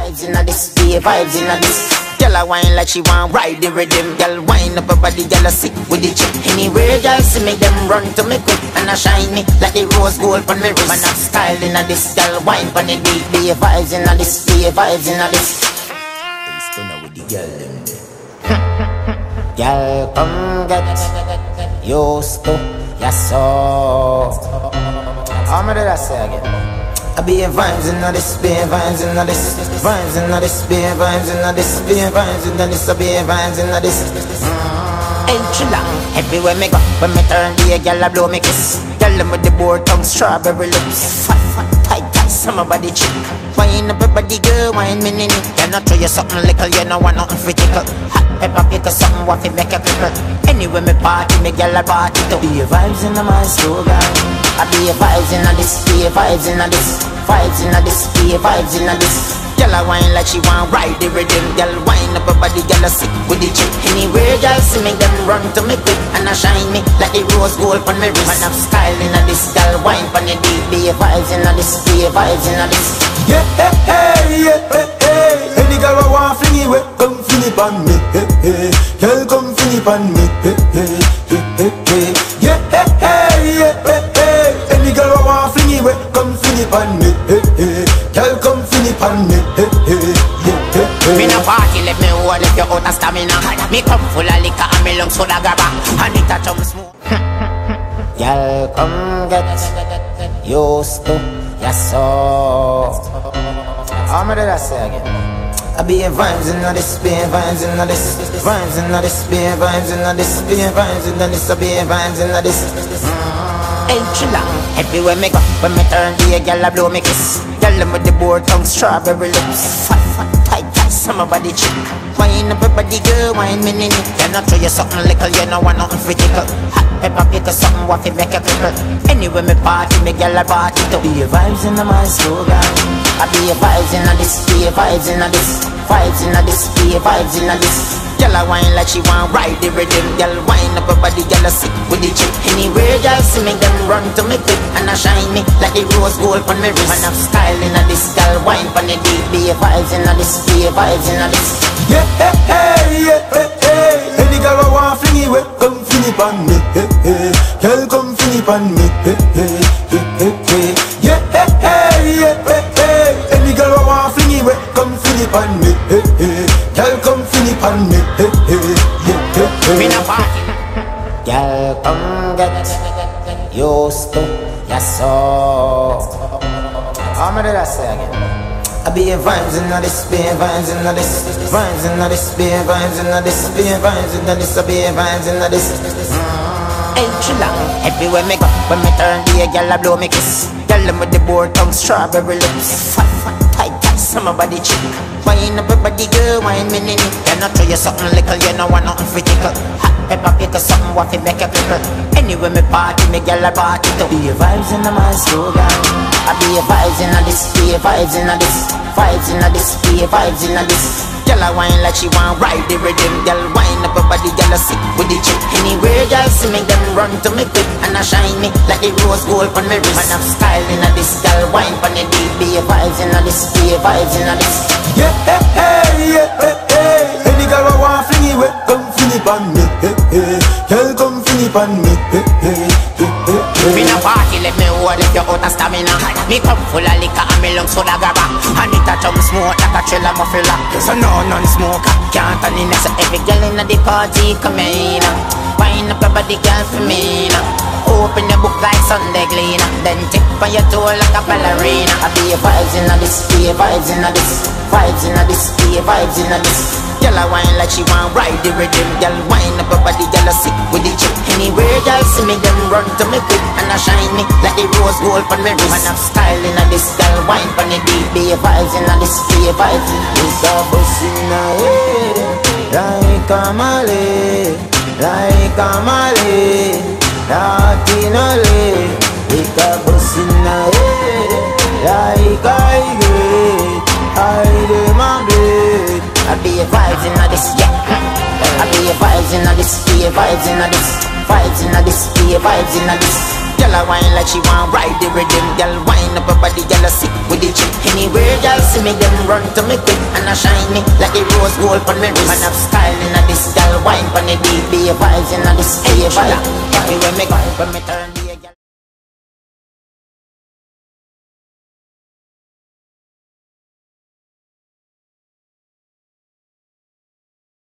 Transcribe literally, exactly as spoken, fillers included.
vibes in this, be vibes in this. Girl a wine like she want ride the rhythm. Girl wine up her body, girl a sick with the chick. Anywhere girl see me, them run to me quick and a shine me like the rose gold on me wrist. Man have style in this, girl wine on the beat. Be vibes in this, be vibes in this. They stunner with the girl them there. Girl come get used to your soul. How am I that say again? I be a vibes in this, be a vibes in this, vibes in this, be a vibes in this, be a vibes in this, I be a vibes in this. Entry long, everywhere me go, when me turn the girl a blow me kiss. Girl them with the board tongue, strawberry lips, fat fat tight tight, some body chick. Wine up your body girl, wine me nini. Girl not throw you something little, you know want nothing for tickle. Hot pepper pickle, something what fi make you pickle. Anyway me party, me girl a party too. Be a vibes in my slogan. I be a vibes in this, be a vibes in this, vibes in this, be a vibes in this. Girl a wine like she want ride the rhythm. Girl wine up her body, girl a sick with the chick. Anywhere girl see me, them run to me quick and a shine me like the rose gold on me wrist. Man have style in this, girl wine on the deep. Be a vibes in this, be a vibes in this. Yeah, hey, hey, yeah, hey, hey. Any girl who want fling it away, come fling it on me, hey, hey. Girl come fling it on me, hey, hey, hey, hey, hey. Yeah, hey, hey, yeah, hey, hey. Any girl who want fling it away, come fling it on me, hey, hey. Girl come fling it on me, hey, hey, yeah, hey, hey. Me no party, let me hold if you out of stamina. Me come full of liquor and me lungs full of grabber, and it a jump smooth. Girl come get used to your soul. How am I that say again? I be a vibes in this, be a vibes in this, vibes in this, be a vibes in this, be a vibes in this, I be a vibes in this. Entry long, everywhere me go, when me turn the girl a blow me kiss. Girl them with the board tongue, strawberry lips, fat fat tight tight, some body chick. Wine up your body girl, wine me nini. You not throw you something little, you know want nothing for tickle. Hot pepper pickle, something what fi make you pickle. Anyway me party, me girl a party too. Be a vibes in my slogan. I be a vibes in this, be a vibes in this, vibes in this, be a vibes in this. Girl a wine like she want ride the rhythm. Girl wine up her body, girl a sick with the chick. Anywhere girl see me, them run to me quick and a shine me like the rose gold on me wrist. Man have style in this, girl wine on the deep. Be a vibes in this, be a vibes in this. Yeah, hey, hey, yeah, hey, hey. Any girl who want fling it away, come fling it on me, hey, hey. Girl come fling it on me, hey, hey, hey, hey, hey. Yeah, hey, hey, yeah, hey, hey. Any girl who want fling it away, come fling it on me, hey, hey. Girl come fling it on me, hey, hey, yeah, hey, hey. Me no party. Girl come get used to your soul. How am I that say again? I be a vibes in this, be a vibes in this, vibes in this, be a vibes in this, be a vibes in this, I be a vibes in this. Entry long, everywhere me go, when me turn the girl a blow me kiss. Girl them with the board tongue, strawberry lips, fat fat tight tight, some body chick. Wine up your body girl, wine me nini. You not throw you something little, you know want nothing for tickle. Hot pepper pickle, something what fi make you pickle. Anyway me party, me girl a party too. Be a vibes in my slogan. I be a vibes in this, be a vibes in this, vibes in this, be a vibes in this. Girl a wine like she want ride the rhythm. Girl wine up her body, girl a sick with the chick. Anywhere girl see me, them run to me quick and a shine me like the rose gold on me wrist. Man have style in this, girl wine on the deep. Be a vibes in this, be a vibes in this. Yeah, hey, hey, yeah, hey, hey. Any girl who want fling it away, come fling it on me, hey, hey. Girl come fling it on me, hey, hey, hey, hey, hey. Me no party, let me hold if you out of stamina. Me come full of liquor and me lungs full of grabber, and it a jump smoke like a trailer muffler. So no non-smoker can't turn in. So every girl in the party come in. Wind up your body girl for me now. Open your book like Sunday cleaner, then tip on your toe like a ballerina. I be a vibes in this, be a vibes in this, vibes in this, be a vibes in this. Girl a wine like she want ride the rhythm. Girl wine up her body, girl a sick with the chick. Anywhere girl see me, them run to me quick and a shine me like the rose gold on me wrist. Man have style in this, girl wine on the deep. Be a vibes in this, be a vibes. It's a bus in a head, like a Malay, like a Malay, not in a lay. It's a bus in a head, like I get, I do my blade. I be a vibes in this, yeah. I be a vibes in this, be a vibes in this, vibes in this, be a vibes in this. Girl a wine like she want ride the rhythm. Girl wine up her body, girl a sick with the chick. Anywhere girl see me, them run to me quick. And I shine me like the rose gold on me wrist. Man have style in a this, girl wine pon the D B vibes in a this. Hey, vibe, everywhere me go, when me turn.